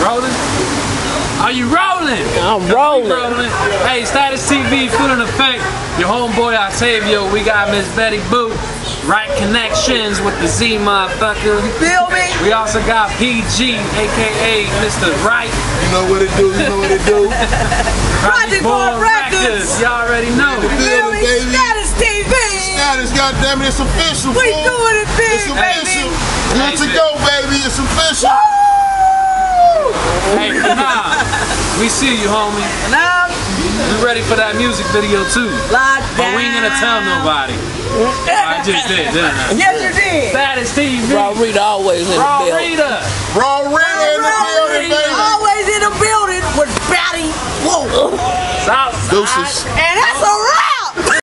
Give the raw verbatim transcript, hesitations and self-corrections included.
Rolling? Are you rolling? I'm rolling. rolling. Hey, Status T V, full in effect. Your homeboy Octavio. We got Miss Betty Boo. Right connections with the Z motherfucker. You feel me? We also got P G, aka Mister Right. You know what it do, you know what it do. Project Boy Records. Y'all already know. You feel me, baby? Status T V. Status, goddammit, it's official. We fool. doing it big, It's official. baby. Good to go, baby. It's official. Hey, nah. We see you, homie. Now, We ready for that music video too. lock But we ain't gonna tell nobody. I just did, didn't I? Yes, you did. Status T V. Raw Rita always in Raw the building. Rita. Raw Rita in the building, baby. Always in the building with Batty. Whoa. Southside. Deuces. And that's a wrap.